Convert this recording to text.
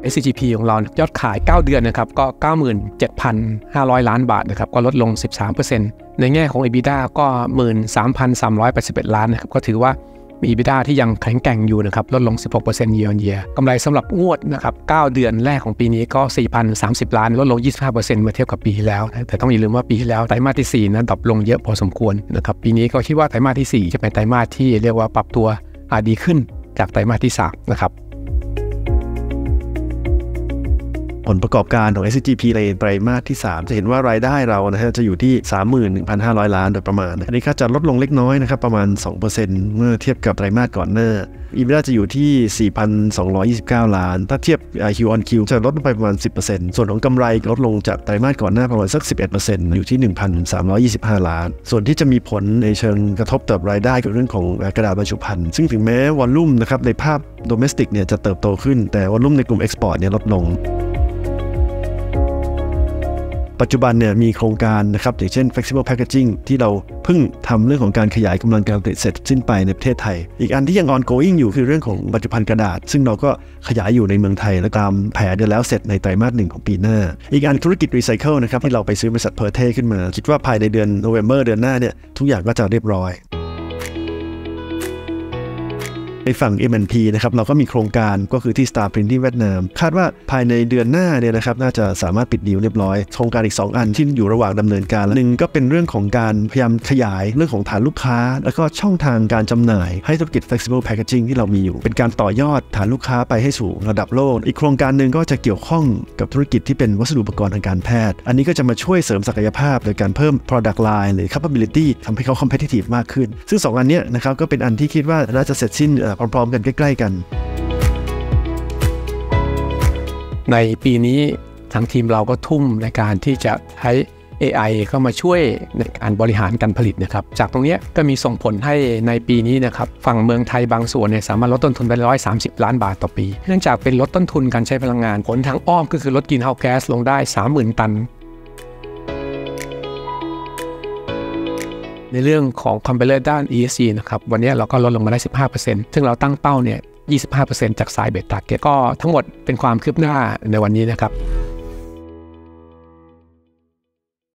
SCGP ของเรายอดขาย9เดือนนะครับก็ 97,500 ล้านบาทนะครับก็ลดลง 13% ในแง่ของ EBITDA ก็ 13,381 ล้านนะครับก็ถือว่ามี EBITDA ที่ยังแข็งแกร่งอยู่นะครับลดลง 16% year on year กำไรสำหรับงวดนะครับ9เดือนแรกของปีนี้ก็ 4,030 ล้านลดลง 25% เมื่อเทียบกับปีที่แล้วแต่ต้องอย่าลืมว่าปีที่แล้วไตรมาสที่4นั้นดรอปลงเยอะพอสมควรนะครับปีนี้ก็คิดว่าไตรมาสที่4จะเป็นไตรมาสที่เรียกว่าปรับตัวดีขึ้นจากไตรมาสที่3นะครับผลประกอบการของ SCGP ในไตรมาสที่3จะเห็นว่ารายได้เรานะฮะจะอยู่ที่ 31,500 ล้านโดยประมาณอันนี้ก็จะลดลงเล็กน้อยนะครับประมาณ 2% เมื่อเทียบกับไตรมาสก่อนหน้า EBITDA จะอยู่ที่ 4,229 ล้านถ้าเทียบ Q on Q จะลดลงไปประมาณ 10% ส่วนของกำไรลดลงจากไตรมาสก่อนหน้าประมาณสัก 11% อยู่ที่ 1,325 ล้านส่วนที่จะมีผลในเชิงกระทบต่อรายได้กับเรื่องของกระดาษบรรจุภัณฑ์ซึ่งถึงแม้วอลลุ่มนะครับในภาพ domestic เนี่ยจะเติบโตขึ้นแต่วอลลุ่มในกลุ่ม export เนี่ยลดลงปัจจุบันเนี่ยมีโครงการนะครับอย่างเช่น flexible packaging ที่เราเพิ่งทำเรื่องของการขยายกำลังการผลิตเสร็จสิ้นไปในประเทศไทยอีกอันที่ยัง ongoing อยู่คือเรื่องของบรรจุภัณฑ์กระดาษซึ่งเราก็ขยายอยู่ในเมืองไทยและตามแผนจะแล้วเสร็จในไตรมาส1ของปีหน้าอีกอันธุรกิจ recycle นะครับที่เราไปซื้อบริษัท Perthe ขึ้นมาคิดว่าภายในเดือน November เดือนหน้าเนี่ยทุกอย่างก็จะเรียบร้อยในฝั่ง M&P นะครับเราก็มีโครงการก็คือที่ Star Print ที่เวียดนามคาดว่าภายในเดือนหน้าเนี่ยนะครับน่าจะสามารถปิดดีลเรียบร้อยโครงการอีก2อันที่อยู่ระหว่างดำเนินการหนึ่งก็เป็นเรื่องของการพยายามขยายเรื่องของฐานลูกค้าแล้วก็ช่องทางการจำหน่ายให้ธุรกิจ Flexible Packaging ที่เรามีอยู่เป็นการต่อยอดฐานลูกค้าไปให้สู่ระดับโลกอีกโครงการหนึ่งก็จะเกี่ยวข้องกับธุรกิจที่เป็นวัสดุอุปกรณ์ทางการแพทย์อันนี้ก็จะมาช่วยเสริมศักยภาพโดยการเพิ่ม product line หรือ capability ทำให้เขา competitive มากขึ้นซึ่ง2อันนี้นะครับก็เป็นอันที่คิดว่าน่าจะเสร็จสิ้นพร้อมๆกันใกล้กันในปีนี้ทางทีมเราก็ทุ่มในการที่จะใช้ AI เข้ามาช่วยในการบริหารการผลิตนะครับจากตรงนี้ก็มีส่งผลให้ในปีนี้นะครับฝั่งเมืองไทยบางส่วนเนี่ยสามารถลดต้นทุนไป130 ล้านบาทต่อปีเนื่องจากเป็นลดต้นทุนการใช้พลังงานผลทางอ้อมก็คือลดกลิ่นเฮาแก๊สลงได้ 30,000 ตันในเรื่องของคอมเพลเลอร์ด้าน ESG นะครับวันนี้เราก็ลดลงมาได้ 15% ซึ่งเราตั้งเป้าเนี่ย25% จากสายเบสตาร์เก็ตก็ทั้งหมดเป็นความคืบหน้าในวันนี้นะครับ